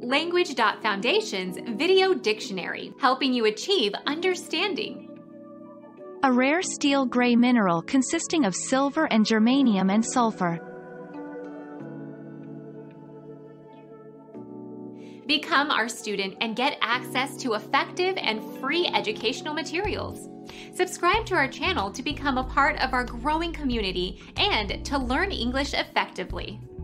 Language.Foundation's Video Dictionary, helping you achieve understanding. A rare steel gray mineral consisting of silver and germanium and sulfur. Become our student and get access to effective and free educational materials. Subscribe to our channel to become a part of our growing community and to learn English effectively.